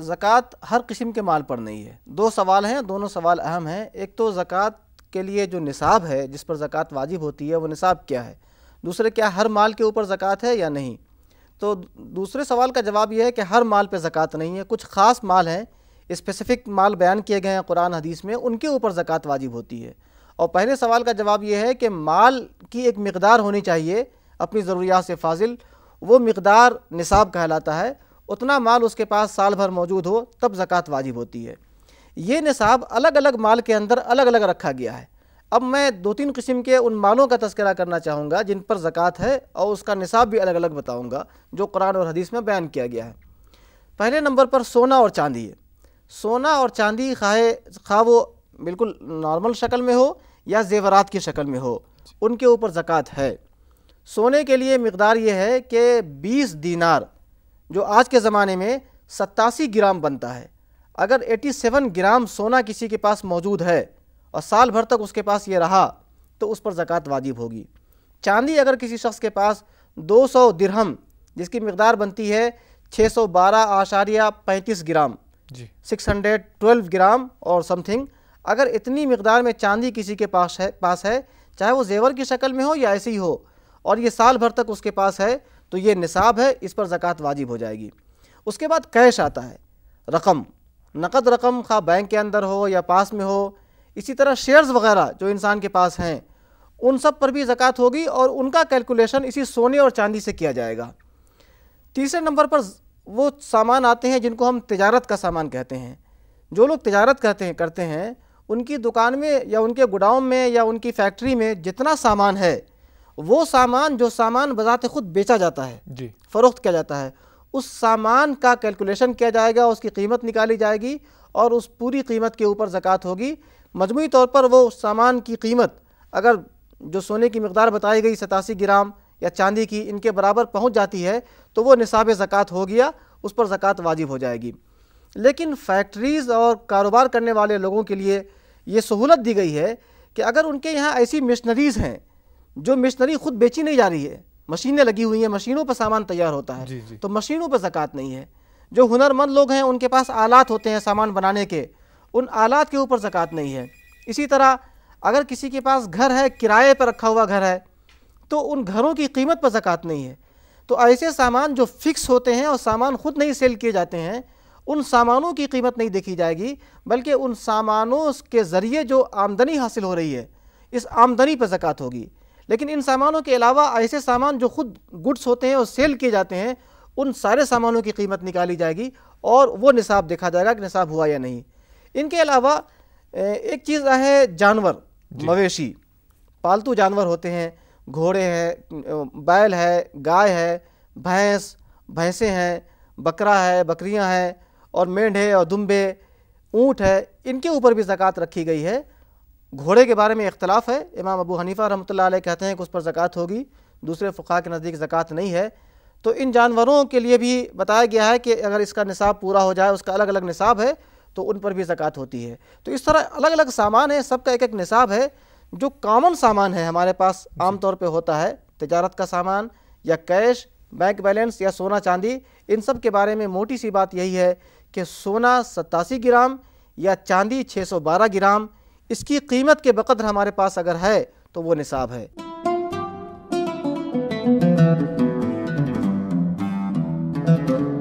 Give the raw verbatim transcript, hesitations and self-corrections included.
زکوٰۃ ہر قسم کے مال پر نہیں ہے. دو سوال ہیں, دونوں سوال اہم ہیں. ایک تو زکوٰۃ کے لیے جو نصاب ہے جس پر زکوٰۃ واجب ہوتی ہے وہ نصاب کیا ہے, دوسرے کیا ہر مال کے اوپر زکوٰۃ ہے یا نہیں. تو دوسرے سوال کا جواب یہ ہے کہ ہر مال پہ زکوٰۃ نہیں ہے. کچھ خاص مال ہیں, اسپیسیفک مال بیان کیے گئے ہیں قرآن حدیث میں, ان کے اوپر زکوٰۃ واجب ہوتی ہے. اور پہلے سوال کا جواب یہ ہے کہ مال کی ایک مقدار ہونی چاہیے اپنی ضروریات سے فاضل, وہ مقدار نصاب کہلاتا ہے. اتنا مال اس کے پاس سال بھر موجود ہو تب زکوٰۃ واجب ہوتی ہے. یہ نصاب الگ الگ مال کے اندر الگ الگ رکھا گیا ہے. اب میں دو تین قسم کے ان مالوں کا تذکرہ کرنا چاہوں گا جن پر زکوٰۃ ہے, اور اس کا نصاب بھی الگ الگ بتاؤں گا جو قرآن اور حدیث میں بیان کیا گیا ہے. پہلے نمبر پر سونا اور چاندی ہے. سونا اور چاندی خواہ خواہ وہ بالکل نارمل شکل میں ہو یا زیورات کی شکل میں ہو, ان کے اوپر زکوٰۃ ہے. سونے کے لیے مقدار یہ ہے کہ بیس دینار جو آج کے زمانے میں ستاسی گرام بنتا ہے. اگر ایٹی سیون گرام سونا کسی کے پاس موجود ہے اور سال بھر تک اس کے پاس یہ رہا تو اس پر زکوٰۃ واجب ہوگی. چاندی اگر کسی شخص کے پاس دو سو درہم جس کی مقدار بنتی ہے چھ سو بارہ آشاریہ پینتیس گرام جی سکس ہنڈریڈ ٹویلو گرام اور سم تھنگ, اگر اتنی مقدار میں چاندی کسی کے پاس ہے پاس ہے چاہے وہ زیور کی شکل میں ہو یا ایسے ہی ہو, اور یہ سال بھر تک اس کے پاس ہے تو یہ نصاب ہے, اس پر زکوٰۃ واجب ہو جائے گی. اس کے بعد کیش آتا ہے, رقم, نقد رقم خواہ بینک کے اندر ہو یا پاس میں ہو. اسی طرح شیئرز وغیرہ جو انسان کے پاس ہیں ان سب پر بھی زکوٰۃ ہوگی اور ان کا کیلکولیشن اسی سونے اور چاندی سے کیا جائے گا. تیسرے نمبر پر وہ سامان آتے ہیں جن کو ہم تجارت کا سامان کہتے ہیں. جو لوگ تجارت کرتے ہیں کرتے ہیں ان کی دکان میں یا ان کے گوڈاؤن میں یا ان کی فیکٹری میں جتنا سامان ہے, وہ سامان جو سامان بذات خود بیچا جاتا ہے, جی فروخت کیا جاتا ہے, اس سامان کا کیلکولیشن کیا جائے گا, اس کی قیمت نکالی جائے گی اور اس پوری قیمت کے اوپر زکوٰۃ ہوگی. مجموعی طور پر وہ سامان کی قیمت اگر جو سونے کی مقدار بتائی گئی ستاسی گرام یا چاندی کی ان کے برابر پہنچ جاتی ہے تو وہ نصاب زکوٰۃ ہو گیا, اس پر زکوٰۃ واجب ہو جائے گی. لیکن فیکٹریز اور کاروبار کرنے والے لوگوں کے لیے یہ سہولت دی گئی ہے کہ اگر ان کے یہاں ایسی مشنریز ہیں جو مشنری خود بیچی نہیں جا رہی ہے, مشینیں لگی ہوئی ہیں, مشینوں پر سامان تیار ہوتا ہے, جی جی تو مشینوں پر زکوٰۃ نہیں ہے. جو ہنرمند لوگ ہیں ان کے پاس آلات ہوتے ہیں سامان بنانے کے, ان آلات کے اوپر زکوٰۃ نہیں ہے. اسی طرح اگر کسی کے پاس گھر ہے, کرائے پر رکھا ہوا گھر ہے, تو ان گھروں کی قیمت پر زکوٰۃ نہیں ہے. تو ایسے سامان جو فکس ہوتے ہیں اور سامان خود نہیں سیل کیے جاتے ہیں, ان سامانوں کی قیمت نہیں دیکھی جائے گی, بلکہ ان سامانوں کے ذریعے جو آمدنی حاصل ہو رہی ہے اس آمدنی پر زکوٰۃ ہوگی. لیکن ان سامانوں کے علاوہ ایسے سامان جو خود گڈس ہوتے ہیں اور سیل کیے جاتے ہیں, ان سارے سامانوں کی قیمت نکالی جائے گی اور وہ نصاب دیکھا جائے گا کہ نصاب ہوا یا نہیں. ان کے علاوہ ایک چیز ہے جانور, مویشی, پالتو جانور ہوتے ہیں, گھوڑے ہیں, بیل ہے, گائے ہے, بھینس بھینسیں ہیں, بکرا ہے, بکریاں ہیں, اور مینڈھے اور دمبے, اونٹ ہے, ان کے اوپر بھی زکوٰۃ رکھی گئی ہے. گھوڑے کے بارے میں اختلاف ہے, امام ابو حنیفہ رحمۃ اللہ علیہ کہتے ہیں کہ اس پر زکوٰۃ ہوگی, دوسرے فقہاء کے نزدیک زکوٰۃ نہیں ہے. تو ان جانوروں کے لیے بھی بتایا گیا ہے کہ اگر اس کا نصاب پورا ہو جائے, اس کا الگ الگ نصاب ہے, تو ان پر بھی زکوٰۃ ہوتی ہے. تو اس طرح الگ الگ سامان ہیں, سب کا ایک ایک نصاب ہے. جو کامن سامان ہے ہمارے پاس عام طور پہ ہوتا ہے, تجارت کا سامان یا کیش, بینک بیلنس یا سونا چاندی, ان سب کے بارے میں موٹی سی بات یہی ہے کہ سونا ستاسی گرام یا چاندی چھ سو بارہ گرام, اس کی قیمت کے بقدر ہمارے پاس اگر ہے تو وہ نصاب ہے.